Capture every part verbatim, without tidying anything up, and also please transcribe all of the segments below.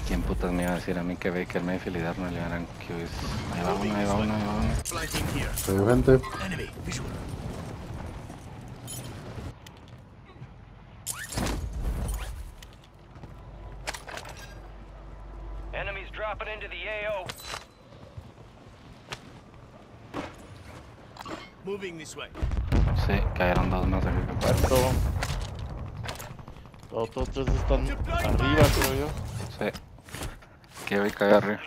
¿Quién putas me iba a decir a mí que ve que el Mayfield y Darnold le ganan Q S? Ahí va uno, ahí va uno, ahí va uno. Se dio gente. Enemies dropping into the A O. Moving this way. Sí, cayeron dos más aquí. Cuatro. Los otros tres están arriba, creo yo. Sí. Que voy a caer arriba.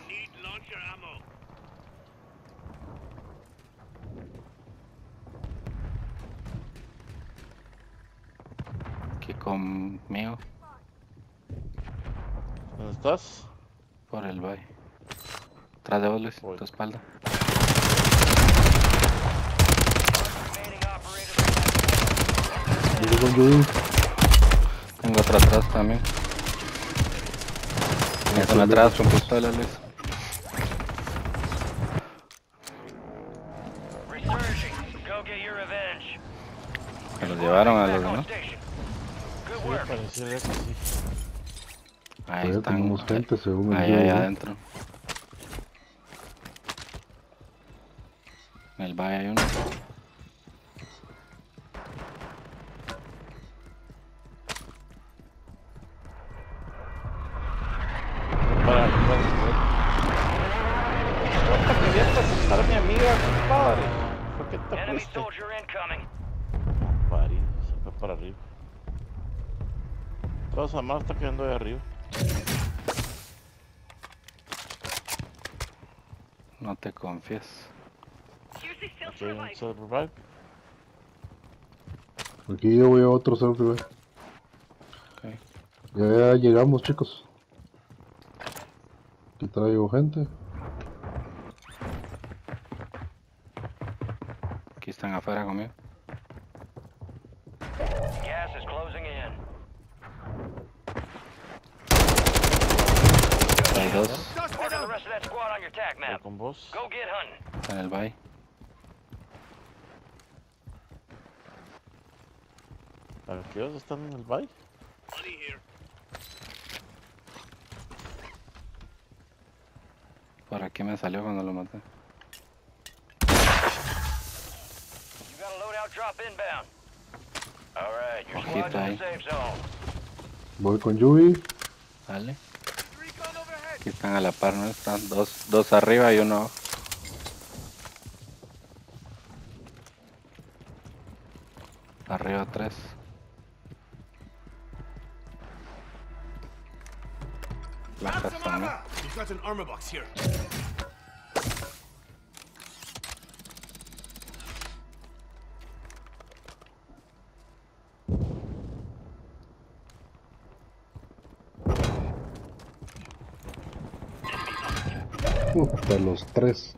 Aquí conmigo. ¿Dónde estás? Por el valle. Tras de vos, Luis, Voy. tu espalda. Yo con Judy. Tengo otro atrás también. Tienes uno atrás con pistola, Luis. Resurging. Go get your revenge. Se los llevaron a los Back on demás. station. Good Sí, work. pareciera que sí. Ahí Todavía están. tenemos gente según el Ahí, ahí Judy. adentro. En el valle hay uno. Para arriba después. ¿Cuánto querías presentar a mi amiga, compadre? ¿Por qué te Enemy fuiste? soldier incoming. Pari, se fue para arriba. Toda esa mano está quedando de arriba. No te confíes. Aquí hay un self revive. Aquí yo voy a otro self revive. Okay. Ya, ya llegamos, chicos. Aquí traigo gente. Aquí están afuera conmigo. Gas is closing in. Hay dos Marking the rest of that squad on your tac Voy map. con vos. Go get hunting. en el valle. ¿Aquellos están en el valle? Por aquí me salió cuando lo maté. You got a loadout drop inbound. All right, your Ojito squad's in ahí. the safe zone. Voy con Judy. Dale. Aquí están a la par, ¿no? Están dos, dos arriba y uno abajo. Arriba tres. Placas también. You've got an armor box here. Puta, los tres.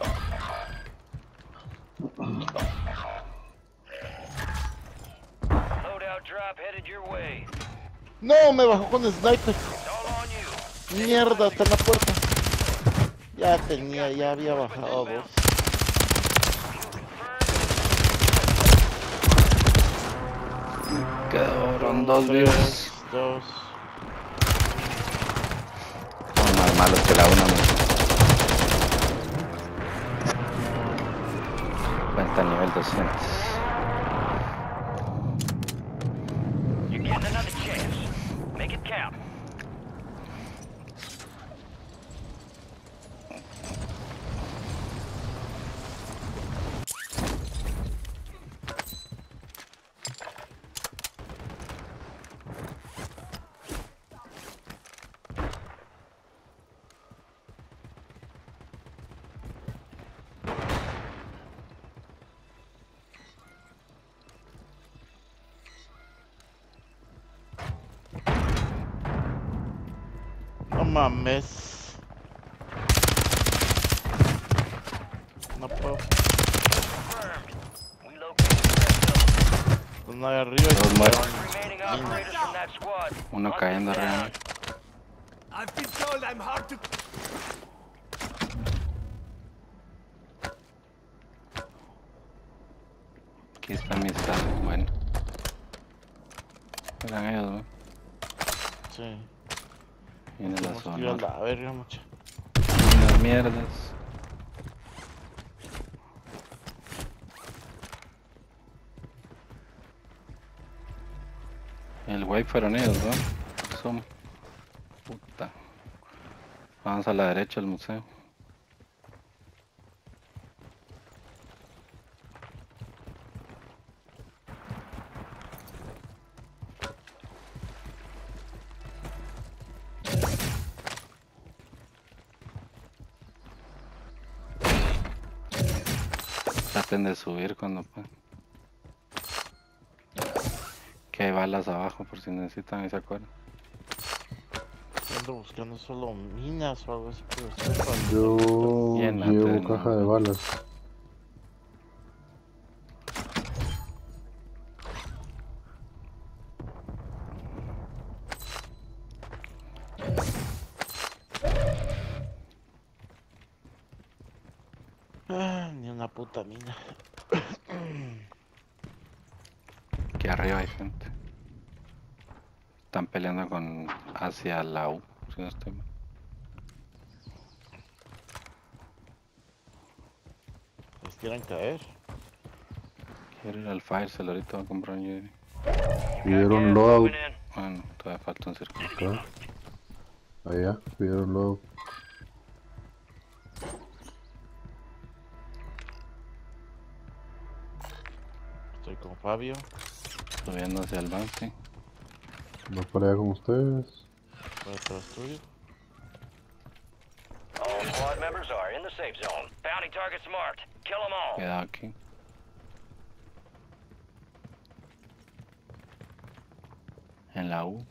Loadout drop headed your way. No, me bajó con sniper. It's all on you. Mierda, está en la puerta. Ya tenía, ya había bajado dos. Quedaron dos vivos. Dos. Son más malos que la una. Cuenta nivel doscientos. You're getting another chance. Make it count. No mames. No puedo. Confirmed. We located the rest Están ahí arriba y Dos se muertos. of them. Remaining operators from that squad. Uno Hunt cayendo them arriba. down. I've been told I'm hard to. Aquí está mi sal. Bueno. Eran ellos, ¿no? Sí. Viene la Tenemos que ir a zona. la verga, mucha. Unas mierdas. El güey fueron ellos, ¿no? Son. Puta. Vamos a la derecha al museo. Traten de subir cuando puedan. Que hay balas abajo por si necesitan y se acuerdan. Ando buscando solo minas o algo así, pero estoy para... Yo Llénate llevo de caja nuevo. de balas. Ah, ni una puta mina. Aquí arriba hay gente. Están peleando con hacia la U, si no estoy mal. ¿Les quieren caer? Quiero ir al fire, se lo ahorita voy a comprar un U A V. Pidieron Gas loadout moving in. Bueno, todavía falta un círculo. acá. Allá, pidieron loadout. Estoy con Fabio. Subiendo hacia el bounty. No para allá con ustedes. Voy atrás tuyo. All squad members are in the safe zone. Bounty targets marked. Kill them all. Queda aquí. En la U.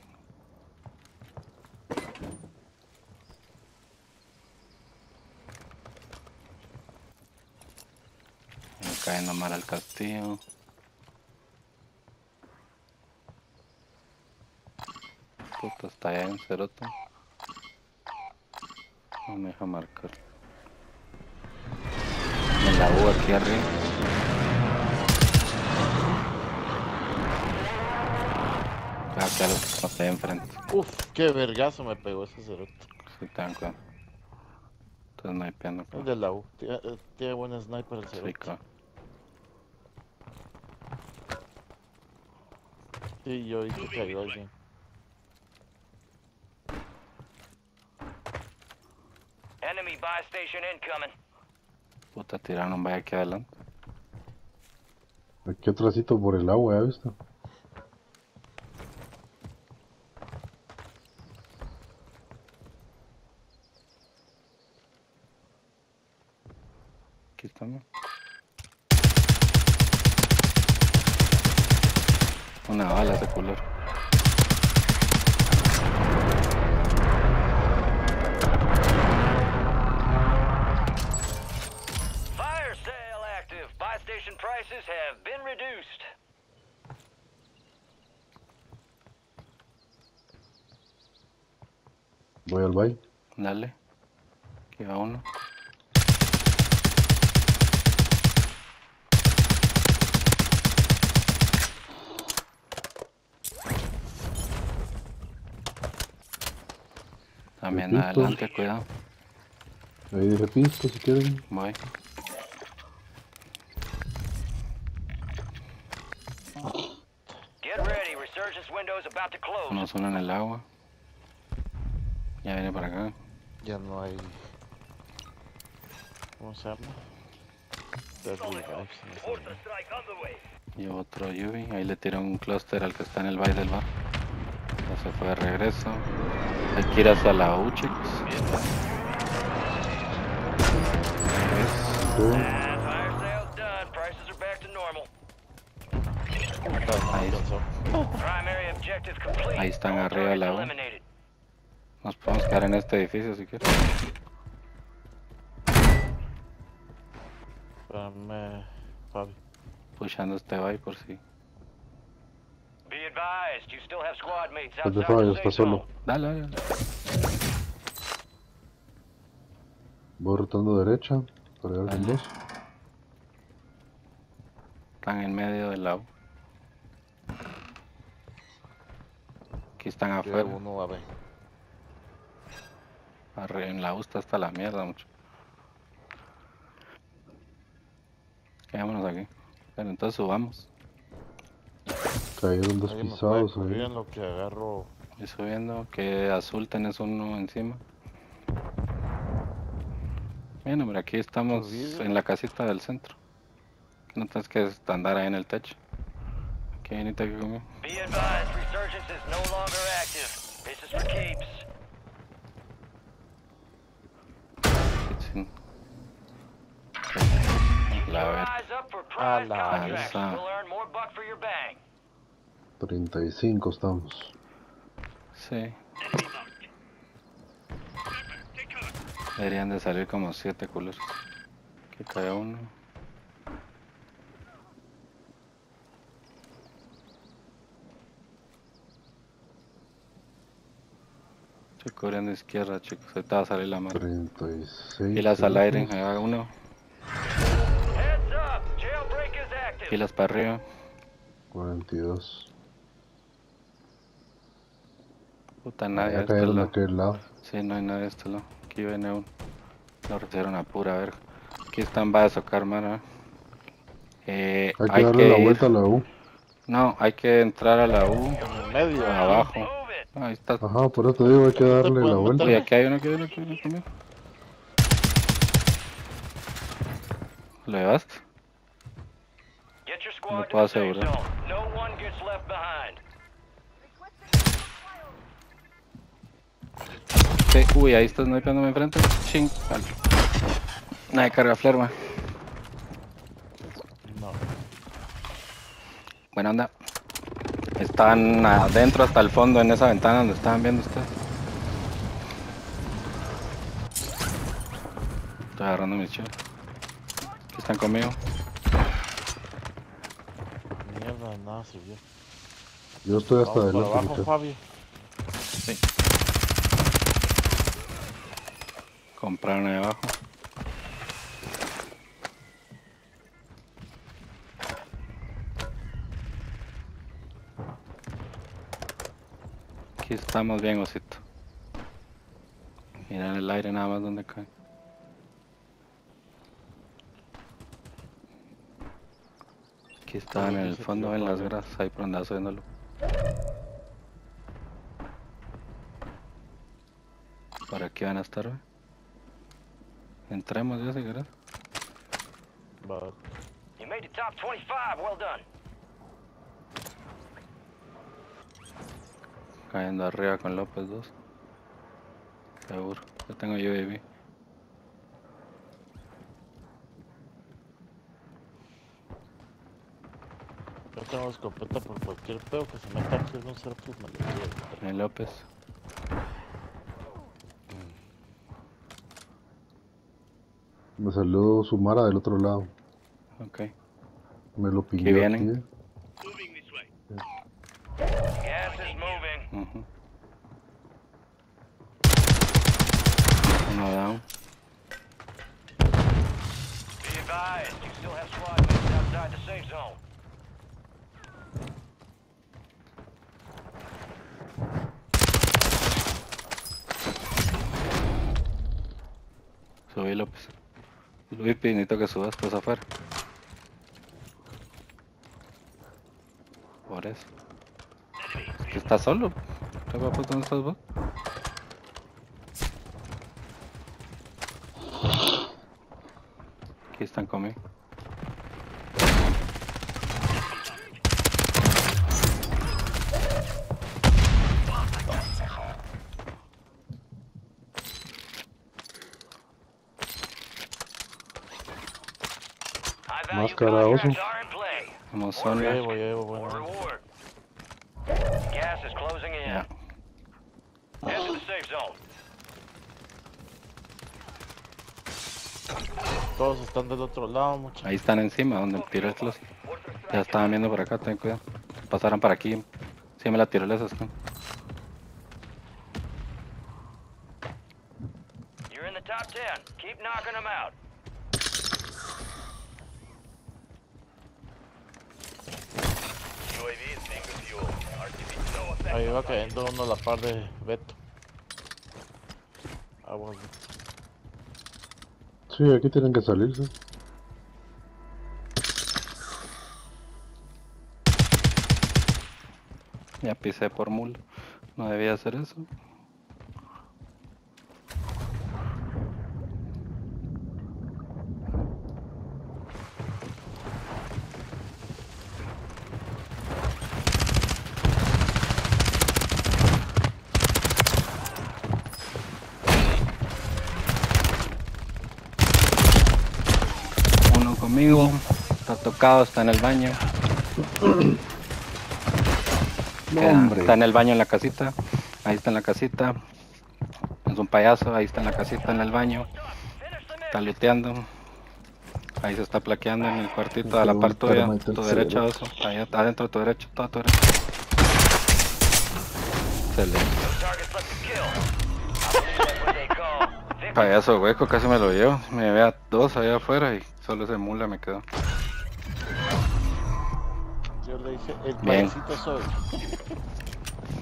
Me cayendo mal al castillo. Puta, está allá en cerote. No me deja marcar. En la U aquí arriba. Acá lo está ahí enfrente. Uf, qué vergazo me pegó ese cerote. Si te dan cuenta. Entonces no hay piano. El de la U. Tiene, eh, tiene buen sniper el Sí, cerote. claro. Sí, yo vi que cayó alguien. Enemy buy station incoming. Puta, tiraron un vaya aquí adelante. Aquí atrásito por el agua, ¿ya viste? Aquí estamos. Una bala ese culero. Fire sale active. Buy station prices have been reduced. Voy al bay. Dale. Aquí va uno. También Repito. adelante, cuidado. Ahí dije pisto si quieren. Voy. Get ready. Resurgence window is about to close. Uno solo en el agua. Ya viene para acá. Ya no hay... ¿Cómo se llama? Dead revives en esa mierda. strike on the way. Y otro U V. Ahí le tiré un cluster al que está en el baile del bar. Ya se fue de regreso. Hay que ir hacia la U, chicos. Sí. And fire sale's done. Prices are back to normal. Ahí, Primary objective complete. Ahí están All arriba de la targets U. eliminated. nos podemos quedar en este edificio si quieres. Espérame, Fabi. Pushando este bay por si. Be advised, you still have squad mates El de outside Fabio the está safe solo. zone. Dale, dale, dale. Voy rotando derecha para llegar con Dale. dos. Están en medio del lago. Aquí están Yo afuera. uno a ver. Arre, en la U está hasta la mierda, mucho. Quedémonos aquí. Pero entonces subamos. Cayeron dos Alguien me puede pisados cubrir ahí. en lo que agarro. Y subiendo, que azul tenés uno encima. Bien, hombre, aquí estamos Subido. en la casita del centro. No tienes que andar ahí en el techo. Aquí venite aquí conmigo. Be advised, resurgence is no longer active. This is for keeps. Kitchen. La ver. Eyes up for A prize la contracts. alza. We'll earn more buck for your bang. treinta y cinco estamos. Sí. Deberían de salir como siete culos. Aquí cae uno. Estoy cubriendo izquierda, chicos. Ahorita va a salir la mano. treinta y seis. Pilas al aire, creo. ahí va uno. Heads up, jailbreak is active. Pilas para arriba. cuarenta y dos. Puta, nadie Ya a este cayeron de lado. aquel lado. Sí, no hay nadie a este lado. Aquí viene uno. Lo recibieron a pura verga. Aquí están, va a socar, mano. Eh, Hay que hay darle que la ir- vuelta a la U. No, hay que entrar a la U. En el medio. Abajo. Move it. Ahí está. Ajá, por eso te digo, hay que No te darle la pueden vuelta. Uy, aquí hay uno, aquí hay uno, aquí hay uno conmigo. ¿Lo llevaste? Get your No squad to puedo the safe asegurar. zone. No one gets left behind. Sí. Uy, ahí está snipeándome enfrente. Ching. Vale. Nadie carga flerma. No. Buena onda. Están adentro hasta el fondo en esa ventana donde estaban viendo ustedes. Estoy agarrando mis chivas. Aquí están conmigo. Mierda, de nada sirvió. Yo estoy hasta Vamos para adelante. abajo, muchacho. Fabio. Sí. Compraron ahí abajo. Aquí estamos bien, osito. Mira en el aire nada más donde cae. Aquí estaban en el fondo, en las grasas, ahí por andar subiéndolo. Por aquí van a estar, ¿ve? Entremos ya si querés. Va. You made the top twenty-five. Well done. Cayendo arriba con López dos. Seguro. Yo tengo U A V. Yo tengo escopeta por cualquier pedo que se meta aquí en un cero, pues me lo llevo. En López. Me salió su Mara del otro lado. Ok. Me lo Aquí pilló vienen. aquí. Gas is moving. Ujú. Uno down. Be advised, you still have squad mates outside the safe zone. Subí López. Luis, necesito que subas pues afuera. Por eso. Que estás solo. ¿Qué guapo, dónde estás vos? Aquí están conmigo. High value Máscara, oso. contracts are in play. Vamos Ya zona. llevo, ya llevo, More bueno. reward. Gas is closing in. Ya. Head to the safe zone. Todos están del otro lado, muchachos. Ahí están encima, donde tiré el cluster. Ya estaban viendo por acá, ten cuidado. Pasaron para aquí. Sí, me la tirolesa están. You're in the top ten. Keep knocking them out. U A V is being refueled. R T B no effect. Ahí va cayendo uno a la par de Beto. Aguas. Sí, aquí tienen que salirse. Ya pisé por mula. No debía hacer eso. Uno conmigo. Está tocado, está en el baño. No, Queda- hombre. Está en el baño en la casita. Ahí está en la casita. Es un payaso. Ahí está en la casita en el baño. Está looteando. Ahí se está plaqueando en el cuartito a la Tengo par un tuya. termite Tu al derecha, cerebro. oso. Ahí adentro, tu derecha, toda tu derecha. Excelente. Targets left to kill. I believe that's what they call victory. Payaso hueco, casi me lo llevo. Me ve a dos allá afuera y solo ese mula me quedó. Yo le dije, el Bien. payasito soy.